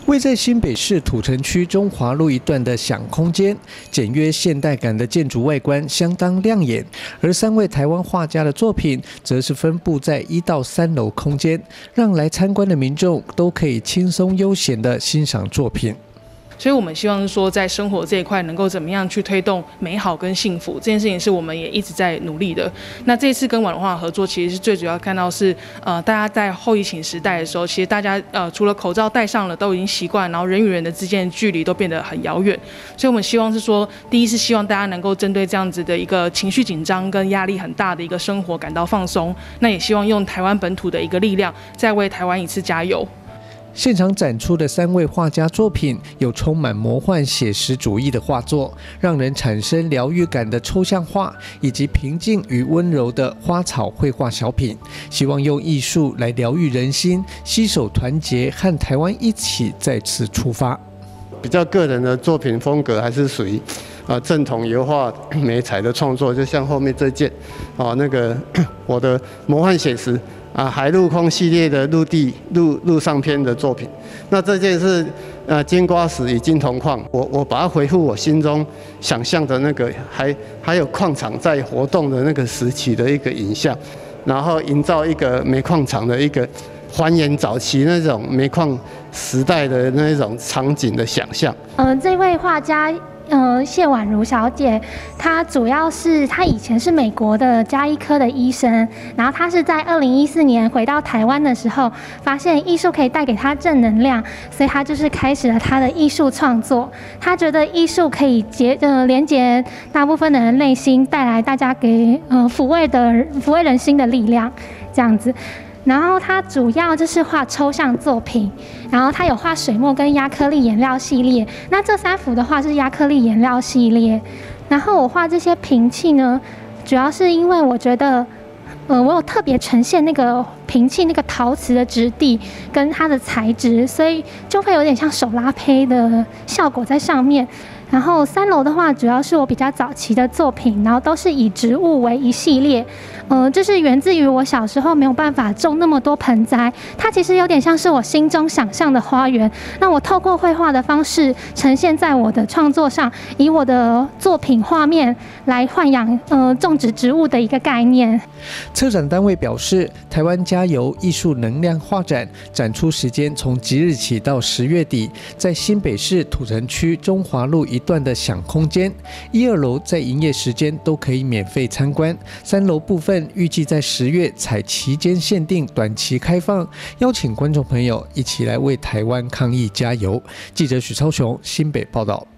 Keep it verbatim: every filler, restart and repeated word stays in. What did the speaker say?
位在新北市土城区中华路一段的享空间，简约现代感的建筑外观相当亮眼，而三位台湾画家的作品则是分布在一到三楼空间，让来参观的民众都可以轻松悠闲地欣赏作品。 所以我们希望是说，在生活这一块能够怎么样去推动美好跟幸福，这件事情是我们也一直在努力的。那这一次跟晚文化合作，其实是最主要看到是，呃，大家在后疫情时代的时候，其实大家呃除了口罩戴上了都已经习惯，然后人与人的之间的距离都变得很遥远。所以我们希望是说，第一是希望大家能够针对这样子的一个情绪紧张跟压力很大的一个生活感到放松，那也希望用台湾本土的一个力量，再为台湾一次加油。 现场展出的三位画家作品有充满魔幻写实主义的画作，让人产生疗愈感的抽象画，以及平静与温柔的花草绘画小品。希望用艺术来疗愈人心，携手团结，和台湾一起再次出发。 比较个人的作品风格还是属于啊正统油画媒材的创作，就像后面这件啊那个我的魔幻写实。啊，海陆空系列的陆地陆陆上篇的作品，那这件是呃金瓜石与金铜矿，我我把它回复我心中想象的那个还还有矿场在活动的那个时期的一个影像，然后营造一个煤矿场的一个还原早期那种煤矿时代的那种场景的想象。 呃，这位画家。呃，谢婉如小姐，她主要是她以前是美国的家医科的医生，然后她是在二零一四年回到台湾的时候，发现艺术可以带给她正能量，所以她就是开始了她的艺术创作。她觉得艺术可以结呃连接大部分的人内心，带来大家给呃抚慰的抚慰人心的力量，这样子。然后他主要就是画抽象作品，然后他有画水墨跟亚克力颜料系列。那这三幅的话是亚克力颜料系列。然后我画这些瓶器呢，主要是因为我觉得，呃，我有特别呈现那个瓶器那个陶瓷的质地跟它的材质，所以就会有点像手拉胚的效果在上面。然后三楼的话，主要是我比较早期的作品，然后都是以植物为一系列。呃，这是源自于我小时候没有办法种那么多盆栽，它其实有点像是我心中想象的花园。那我透过绘画的方式呈现在我的创作上，以我的作品画面来豢养呃种植植物的一个概念。 策展单位表示，台湾加油艺术能量画展展出时间从即日起到十月底，在新北市土城区中华路一段的享空间，一二楼在营业时间都可以免费参观，三楼部分预计在十月采期间限定短期开放，邀请观众朋友一起来为台湾抗疫加油。记者许超雄新北报道。